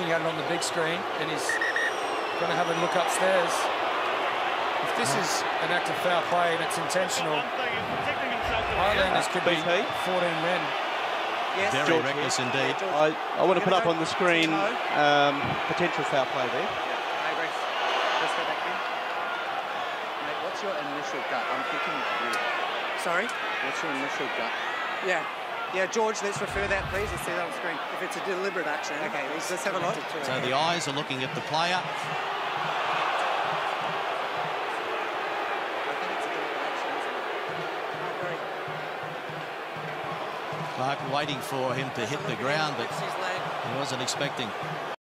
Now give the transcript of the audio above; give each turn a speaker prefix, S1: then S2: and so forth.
S1: looking at it on the big screen, and he's going to have a look upstairs. If this is an act of foul play and it's intentional, Highlanders could be 14 men.
S2: Yes.
S3: Very
S2: George
S3: reckless indeed.
S2: I want to put up on the screen potential foul play there.
S4: Hey, Rex, let's go back in. Mate, what's your initial gut? I'm thinking you.
S5: Sorry?
S4: What's your initial gut?
S5: Yeah. Yeah, George, let's refer that, please. Let's see that on the screen. If it's a deliberate action.
S4: Okay,
S5: let's have a look.
S3: So the eyes are looking at the player.
S4: I think it's a deliberate action, isn't it?
S3: Clark waiting for him to hit the ground, but he wasn't expecting.